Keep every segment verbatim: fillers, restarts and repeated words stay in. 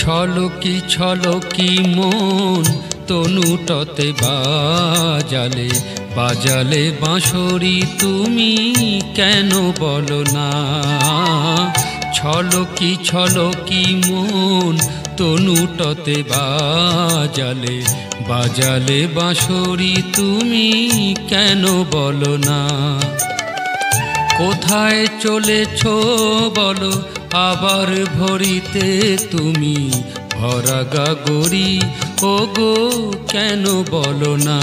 ছলকি ছলকি মন তনুটতে বাজালে বাজালে বাঁশরি তুমি কেন বলো না। ছলকি ছলকি মন তনুটতে বাজালে বাজালে বাঁশরি তুমি কেন বলো না। কোথায় চলেছ বলো আবার ভরিতে তুমি ভরা গাগরি, ও গো কেন বলো না।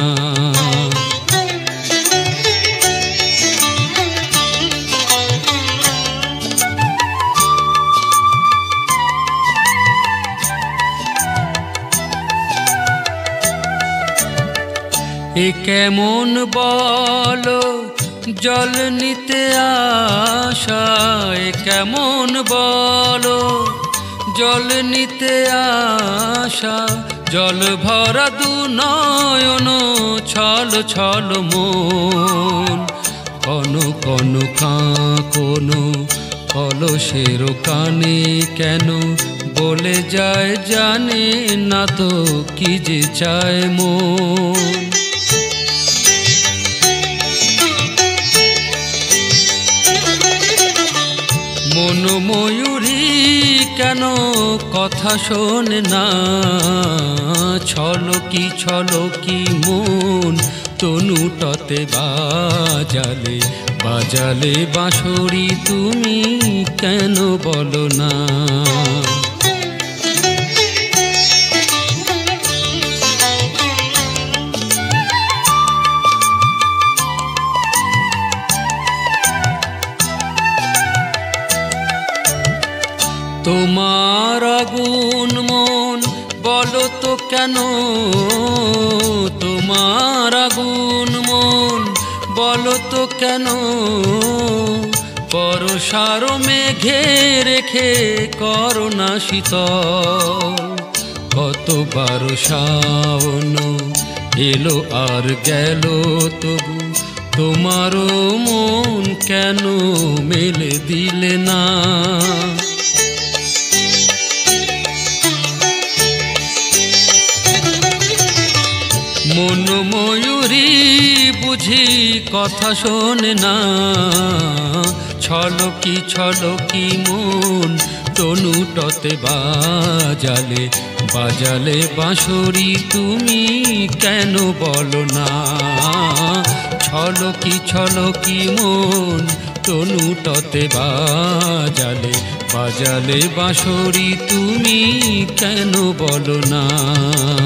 এ কেমন বলো জল নিতে আসা, এ কেমন বলো জল নিতে আসা। জল ভরা দু নয়ন ছল ছল মন, কন কন কাঁকনো কলসের কানে কেন বলে যায় জানে না তো কি যে চায় মন। মন ময়ূরী কেন কথা শোনে না, ছলকি ছলকি মন তনুটতে বাজালে বাজালে বাঁশরি তুমি কেন বলো না। তোমার আগুন মন বলো তো কেন, তোমার আগুন মন বলো তো কেন। বর্ষার মেঘে রেখে করোনা শীতল, কতবার শাওন এলো আর গেল তবু তোমারও মন কেন মেলে দিলে না। মন ময়ূরী বুঝি কথা শোনে না, ছলকি ছলকি মন তনুটতে বাজালে বাজালে বাঁশরি তুমি কেন বলো না। ছলকি ছলকি মন তনুটতে বাজালে বাজালে বাঁশরি তুমি কেন বলো না।